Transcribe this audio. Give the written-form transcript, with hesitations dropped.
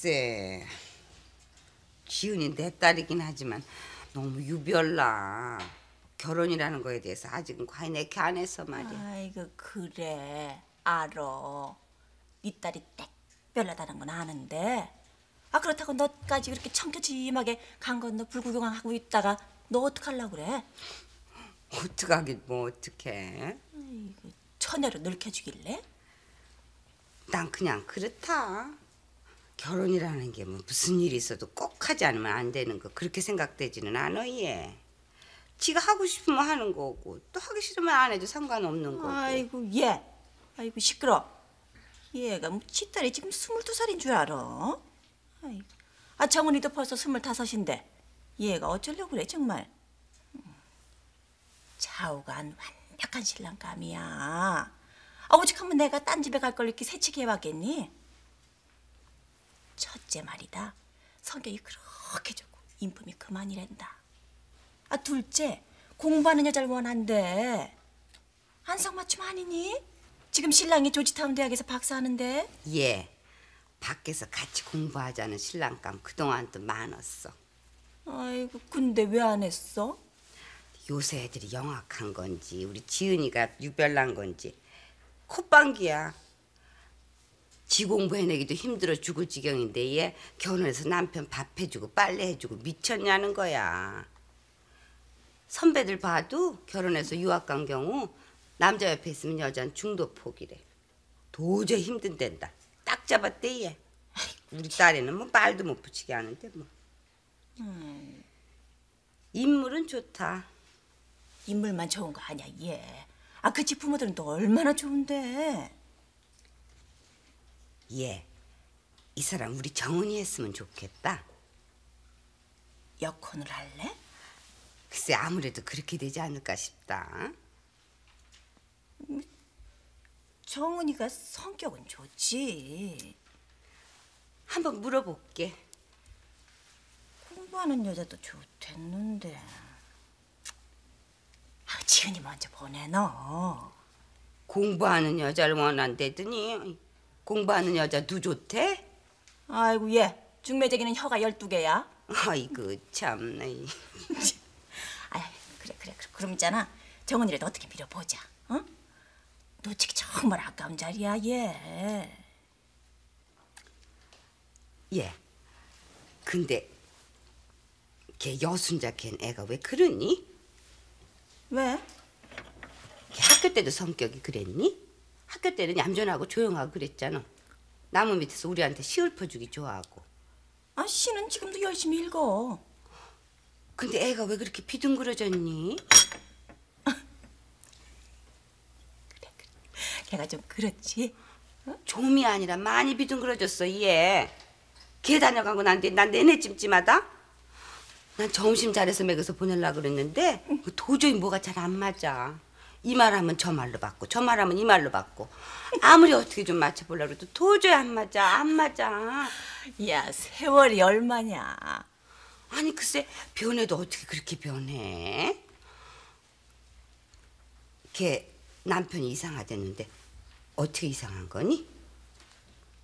글쎄, 지은이 내 딸이긴 하지만 너무 유별나. 결혼이라는 거에 대해서 아직은 과연 내게 안 해서 말이야. 아이고 그래 알어. 네 딸이 딱 별나다는 건 아는데 그렇다고 너까지 그렇게 청겨짐하게 강 건너 불구경하고 있다가 너 어떡하려고 그래? 어떡하긴 뭐 어떡해. 아이고 처녀로 늙혀주길래? 난 그냥 그렇다. 결혼이라는 게 뭐 무슨 일이 있어도 꼭 하지 않으면 안 되는 거 그렇게 생각되지는 않아 얘. 지가 하고 싶으면 하는 거고 또 하기 싫으면 안 해도 상관없는 거고. 아이고 얘 아이고 시끄러. 얘가 뭐 지 딸이 지금 22살인 줄 알아? 아이고. 정은이도 벌써 25인데 얘가 어쩌려고 그래 정말. 좌우간 완벽한 신랑감이야. 오죽하면 내가 딴 집에 갈 걸 이렇게 새치기 해왔겠니? 첫째 말이다. 성격이 그렇게 좋고 인품이 그만이란다. 둘째 공부하는 여자를 원한대. 안성맞춤 아니니? 지금 신랑이 조지타운 대학에서 박사하는데. 예, 밖에서 같이 공부하자는 신랑감 그동안도 많았어. 아이고 근데 왜 안 했어? 요새 애들이 영악한 건지 우리 지은이가 유별난 건지 콧방귀야. 지 공부해내기도 힘들어 죽을 지경인데 얘 결혼해서 남편 밥 해주고 빨래 해주고 미쳤냐는 거야. 선배들 봐도 결혼해서 유학 간 경우 남자 옆에 있으면 여자는 중도 포기래. 도저히 힘든댄다. 딱 잡았대 얘. 우리 딸애는 뭐 말도 못 붙이게 하는데 뭐. 인물은 좋다. 인물만 좋은 거 아니야 얘. 그 집 부모들은 또 얼마나 좋은데. 얘, 이 사람 우리 정은이 했으면 좋겠다. 여혼을 할래? 글쎄 아무래도 그렇게 되지 않을까 싶다. 정은이가 성격은 좋지. 한번 물어볼게. 공부하는 여자도 좋댔는데. 지은이 먼저 보내 너. 공부하는 여자를 원한다더니 공부하는 여자도 좋대? 아이고 얘 중매제기는 혀가 12개야. 아이고 참나. 그래 그럼 있잖아 정은이라도 어떻게 밀어보자. 어? 놓치기 정말 아까운 자리야 얘. 예. 근데 걔 여순자 걔는 애가 왜 그러니? 왜? 걔 학교 때도 성격이 그랬니? 학교 때는 얌전하고 조용하고 그랬잖아. 나무 밑에서 우리한테 시 읊어주기 좋아하고. 시는 지금도 열심히 읽어. 근데 애가 왜 그렇게 비둥그러졌니? 그래. 걔가 좀 그렇지. 좀이 아니라 많이 비둥그러졌어 얘. 걔 다녀가고 난 내내 찜찜하다. 난 점심 잘해서 먹여서 보내려고 그랬는데 도저히 뭐가 잘 안 맞아. 이 말하면 저 말로 받고 저 말하면 이 말로 받고 아무리 어떻게 좀 맞춰보려고 해도 도저히 안 맞아. 야 세월이 얼마냐. 아니 글쎄 변해도 어떻게 그렇게 변해? 걔 남편이 이상하댔는데 어떻게 이상한 거니?